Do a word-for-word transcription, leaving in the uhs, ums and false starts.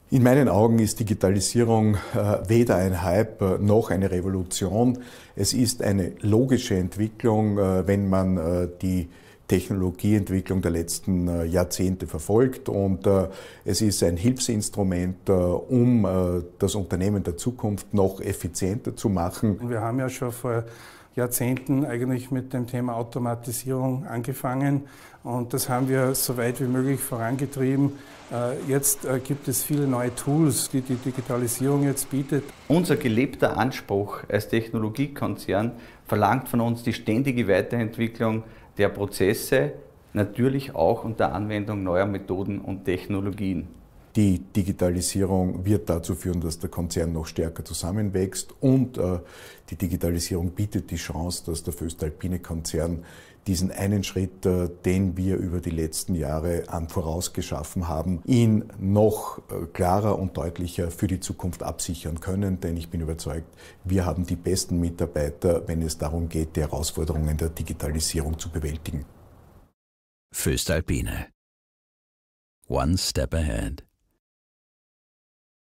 In meinen Augen ist Digitalisierung äh, weder ein Hype äh, noch eine Revolution. Es ist eine logische Entwicklung, äh, wenn man äh, die Technologieentwicklung der letzten äh, Jahrzehnte verfolgt, und äh, es ist ein Hilfsinstrument, äh, um äh, das Unternehmen der Zukunft noch effizienter zu machen. Wir haben ja schon vor Jahrzehnten eigentlich mit dem Thema Automatisierung angefangen, und das haben wir so weit wie möglich vorangetrieben. Jetzt gibt es viele neue Tools, die die Digitalisierung jetzt bietet. Unser gelebter Anspruch als Technologiekonzern verlangt von uns die ständige Weiterentwicklung der Prozesse, natürlich auch unter Anwendung neuer Methoden und Technologien. Die Digitalisierung wird dazu führen, dass der Konzern noch stärker zusammenwächst, und äh, die Digitalisierung bietet die Chance, dass der voestalpine Konzern diesen einen Schritt, äh, den wir über die letzten Jahre an vorausgeschaffen haben, ihn noch äh, klarer und deutlicher für die Zukunft absichern können. Denn ich bin überzeugt, wir haben die besten Mitarbeiter, wenn es darum geht, die Herausforderungen der Digitalisierung zu bewältigen. voestalpine. One step ahead.